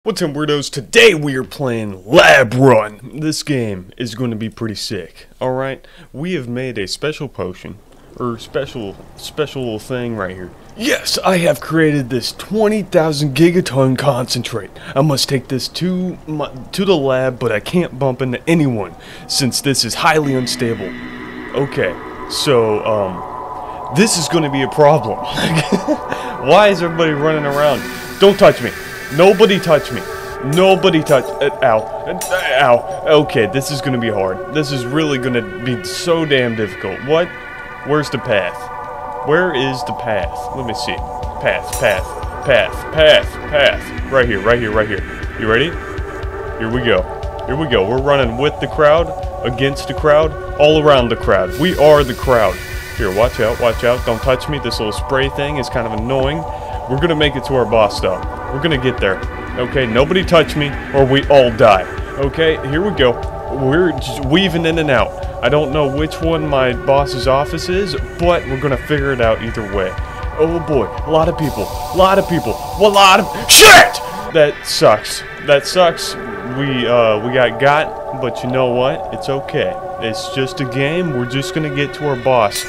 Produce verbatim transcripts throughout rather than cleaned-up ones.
What's up, weirdos? Today we are playing Lab Run. This game is going to be pretty sick. Alright, we have made a special potion, or special, special thing right here. Yes, I have created this twenty thousand gigaton concentrate. I must take this to my, to the lab, but I can't bump into anyone, since this is highly unstable. Okay, so, um, this is going to be a problem. Why is everybody running around? Don't touch me. Nobody touch me. Nobody touch. Uh, ow. Uh, ow. Okay, this is gonna be hard. This is really gonna be so damn difficult. What? Where's the path? Where is the path? Let me see. Path, path, path, path, path. Right here, right here, right here. You ready? Here we go. Here we go. We're running with the crowd, against the crowd, all around the crowd. We are the crowd. Here, watch out, watch out. Don't touch me. This little spray thing is kind of annoying. We're gonna make it to our boss, though. We're gonna get there. Okay, nobody touch me, or we all die. Okay, here we go. We're just weaving in and out. I don't know which one my boss's office is, but we're gonna figure it out either way. Oh boy, a lot of people. A lot of people. A lot of shit! That sucks. That sucks. We, uh, we got got, but you know what? It's okay. It's just a game. We're just gonna get to our boss.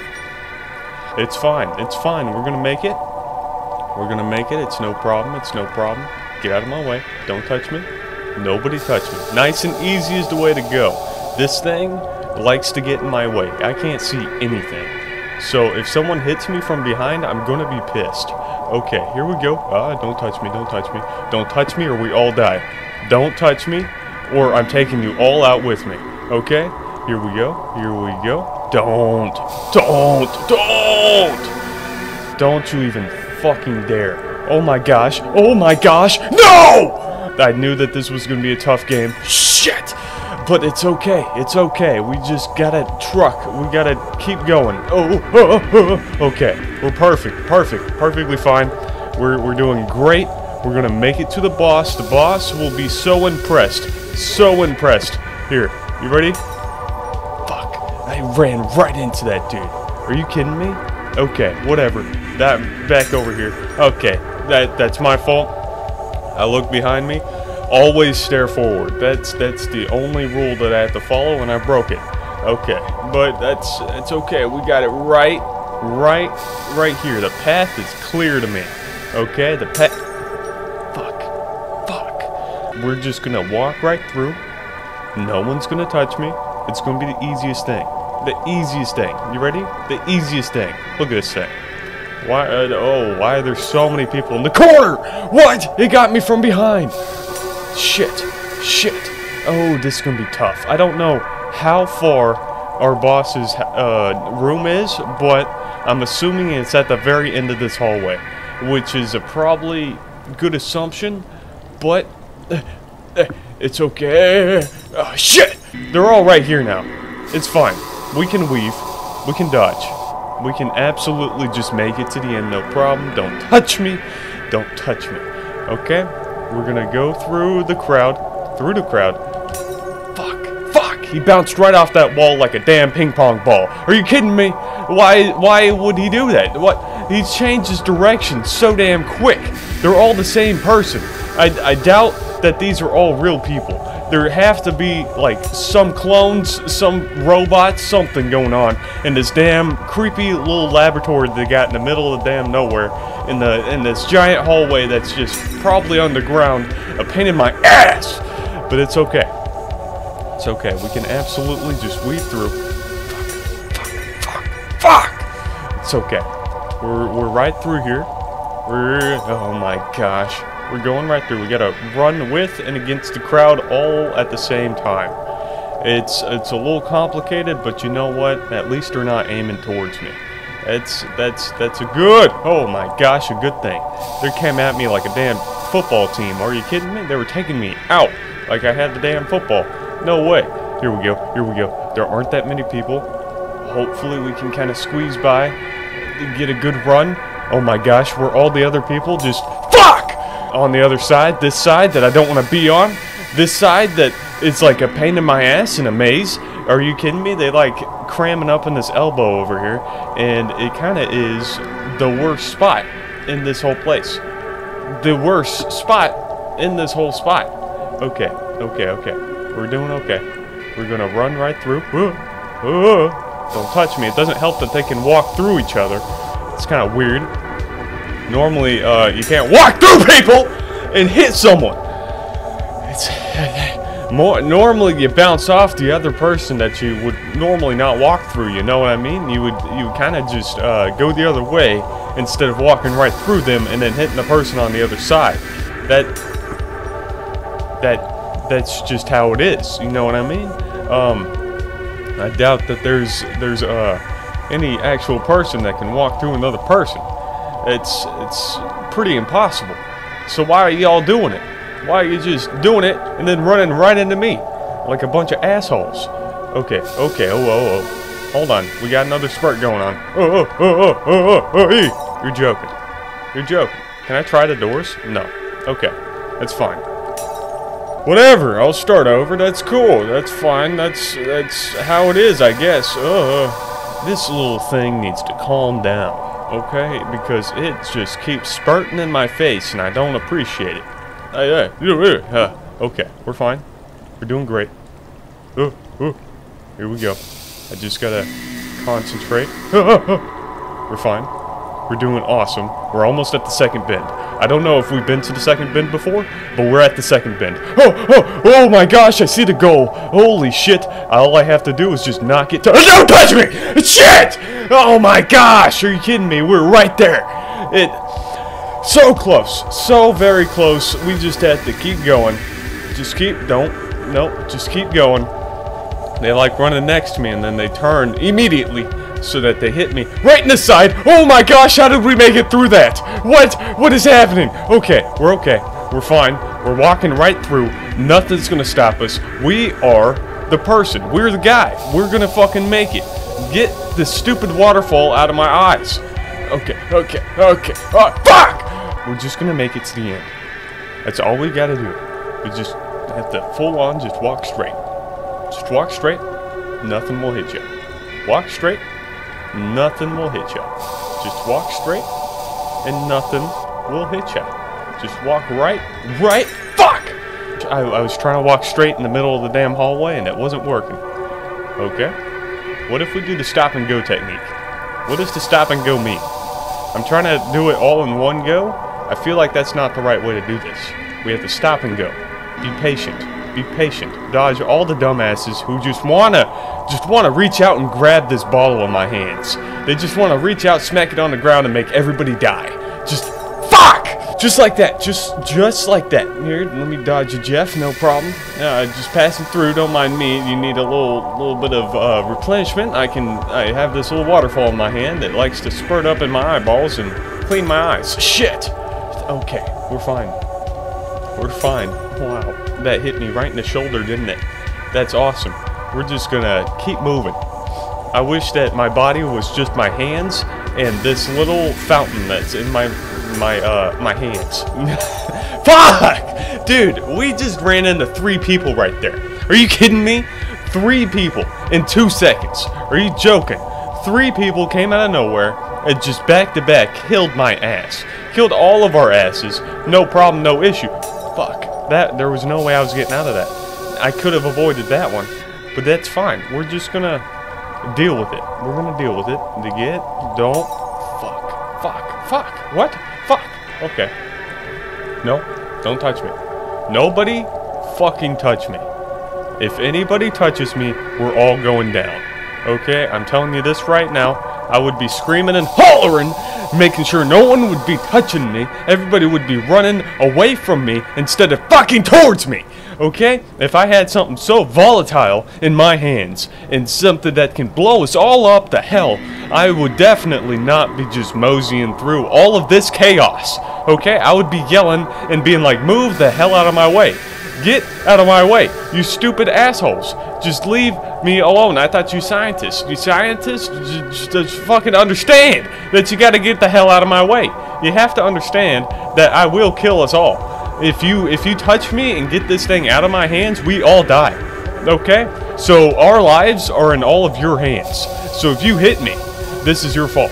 It's fine. It's fine. We're gonna make it. We're gonna make it. It's no problem. It's no problem. Get out of my way. Don't touch me. Nobody touch me. Nice and easy is the way to go. This thing likes to get in my way. I can't see anything. So if someone hits me from behind, I'm gonna be pissed. Okay, here we go. Ah, don't touch me. Don't touch me. Don't touch me or we all die. Don't touch me or I'm taking you all out with me. Okay? Here we go. Here we go. Don't. Don't. Don't. Don't you even fucking dare. Oh my gosh. Oh my gosh. No! I knew that this was gonna be a tough game. Shit! But it's okay. It's okay. We just gotta truck. We gotta keep going. Oh, oh, oh, oh. Okay. We're perfect. Perfect. Perfectly fine. We're, we're doing great. We're gonna make it to the boss. The boss will be so impressed. So impressed. Here. You ready? Fuck. I ran right into that dude. Are you kidding me? Okay, whatever. That back over here. Okay, that that's my fault. I look behind me. Always stare forward. That's that's the only rule that I have to follow, and I broke it. Okay, but that's that's okay. We got it right, right, right here. The path is clear to me. Okay, the path. Fuck, fuck. We're just gonna walk right through. No one's gonna touch me. It's gonna be the easiest thing. The easiest thing. You ready? The easiest thing. Look at this thing. Why? Uh, oh, why are there so many people in the corner? What? It got me from behind. Shit. Shit. Oh, this is gonna be tough. I don't know how far our boss's uh, room is, but I'm assuming it's at the very end of this hallway, which is a probably good assumption, but uh, uh, it's okay. Oh, shit. They're all right here now. It's fine. We can weave. We can dodge. We can absolutely just make it to the end, no problem. Don't touch me. Don't touch me. Okay? We're gonna go through the crowd. Through the crowd. Fuck. Fuck! He bounced right off that wall like a damn ping pong ball. Are you kidding me? Why Why would he do that? What? He changed his direction so damn quick. They're all the same person. I, I doubt that these are all real people. There have to be, like, some clones, some robots, something going on in this damn creepy little laboratory they got in the middle of the damn nowhere, in the in this giant hallway that's just probably underground, a pain in my ass! But it's okay. It's okay. We can absolutely just weave through. Fuck, fuck, fuck, fuck! It's okay. We're, we're right through here. We're, oh my gosh. We're going right through. We gotta run with and against the crowd all at the same time. It's it's a little complicated, but you know what? At least they're not aiming towards me. That's that's that's a good. Oh my gosh, a good thing. They came at me like a damn football team. Are you kidding me? They were taking me out like I had the damn football. No way. Here we go. Here we go. There aren't that many people. Hopefully we can kind of squeeze by, get a good run. Oh my gosh, were all the other people just fuck? On the other side, this side that I don't want to be on, this side that is like a pain in my ass in a maze. Are you kidding me? They like cramming up in this elbow over here, and it kind of is the worst spot in this whole place. The worst spot in this whole spot. Okay, okay, okay. We're doing okay. We're gonna run right through. Uh, uh, don't touch me. It doesn't help that they can walk through each other. It's kind of weird. Normally, uh, you can't walk through people and hit someone. It's more normally you bounce off the other person that you would normally not walk through. You know what I mean? You would you kind of just uh, go the other way instead of walking right through them and then hitting the person on the other side. That that that's just how it is. You know what I mean? Um, I doubt that there's there's uh, any actual person that can walk through another person. It's it's pretty impossible. So why are y'all doing it? Why are you just doing it and then running right into me like a bunch of assholes? Okay, okay, oh, oh, oh. Hold on, we got another spurt going on. Oh, oh, oh, oh, oh, oh, hey. You're joking. You're joking. Can I try the doors? No. Okay, that's fine. Whatever, I'll start over. That's cool. That's fine. That's that's how it is, I guess. Uh, this little thing needs to calm down, okay? Because it just keeps spurting in my face, and I don't appreciate it. Hey, hey, uh, okay, we're fine. We're doing great. Oh, oh, here we go. I just gotta concentrate. We're fine. We're doing awesome. We're almost at the second bend. I don't know if we've been to the second bend before, but we're at the second bend. Oh, oh, oh my gosh, I see the goal. Holy shit. All I have to do is just knock it to- Don't touch me! Shit! Oh my gosh, are you kidding me? We're right there. It- So close. So very close. We just have to keep going. Just keep, don't, nope, just keep going. They like running next to me and then they turn immediately so that they hit me right in the side. Oh my gosh, how did we make it through that? What? What is happening? Okay, we're okay. We're fine. We're walking right through. Nothing's gonna stop us. We are the person. We're the guy. We're gonna fucking make it. Get this stupid waterfall out of my eyes. Okay, okay, okay. Oh, fuck! We're just gonna make it to the end. That's all we gotta do. We just have to full on just walk straight. Just walk straight. Nothing will hit you. Walk straight. Nothing will hit you. Just walk straight, and nothing will hit you. Just walk right, right, fuck! I, I was trying to walk straight in the middle of the damn hallway, and it wasn't working. Okay. What if we do the stop and go technique? What does the stop and go mean? I'm trying to do it all in one go. I feel like that's not the right way to do this. We have to stop and go. Be patient. Be patient. Dodge all the dumbasses who just wanna, just wanna reach out and grab this bottle in my hands. They just wanna reach out, smack it on the ground, and make everybody die. Just fuck! Just like that. Just, just like that. Here, let me dodge you, Jeff. No problem. Uh, just passing through. Don't mind me. You need a little, little bit of uh, replenishment. I can. I have this little waterfall in my hand that likes to spurt up in my eyeballs and clean my eyes. Shit. Okay, we're fine. We're fine. Wow, that hit me right in the shoulder, didn't it? That's awesome. We're just gonna keep moving. I wish that my body was just my hands and this little fountain that's in my my uh my hands. Fuck! Dude, we just ran into three people right there. Are you kidding me? Three people in two seconds. Are you joking? Three people came out of nowhere and just back to back killed my ass. Killed all of our asses. No problem, no issue. Fuck. That, there was no way I was getting out of that. I could have avoided that one. But that's fine. We're just gonna deal with it. We're gonna deal with it. To get, don't, fuck, fuck, fuck. What? Fuck. Okay. No, don't touch me. Nobody fucking touch me. If anybody touches me, we're all going down. Okay? I'm telling you this right now. I would be screaming and hollering, making sure no one would be touching me. Everybody would be running away from me instead of fucking towards me. Okay? If I had something so volatile in my hands and something that can blow us all up to hell, I would definitely not be just moseying through all of this chaos. Okay? I would be yelling and being like, move the hell out of my way. Get out of my way, you stupid assholes. Just leave me alone. I thought you scientists. You scientists just, just fucking understand that you gotta get the hell out of my way. You have to understand that I will kill us all. If you if you touch me and get this thing out of my hands, we all die. Okay? So our lives are in all of your hands. So if you hit me, this is your fault.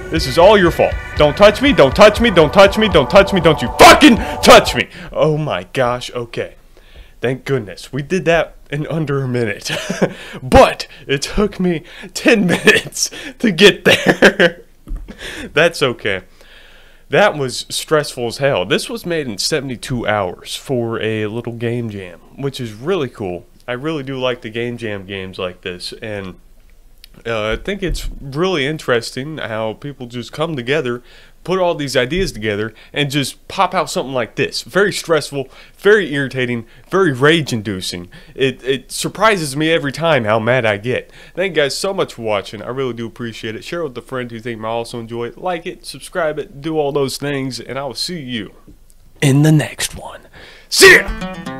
This is all your fault. Don't touch me, don't touch me, don't touch me, don't touch me, don't you fucking touch me! Oh my gosh, okay. Thank goodness. We did that in under a minute. But it took me ten minutes to get there. That's okay. That was stressful as hell. This was made in seventy-two hours for a little game jam, which is really cool. I really do like the game jam games like this, and uh, I think it's really interesting how people just come together, put all these ideas together, and just pop out something like this. Very stressful, very irritating, very rage-inducing. It, it surprises me every time how mad I get. Thank you guys so much for watching. I really do appreciate it. Share it with a friend who think might also enjoy it. Like it, subscribe it, do all those things, and I will see you in the next one. See ya!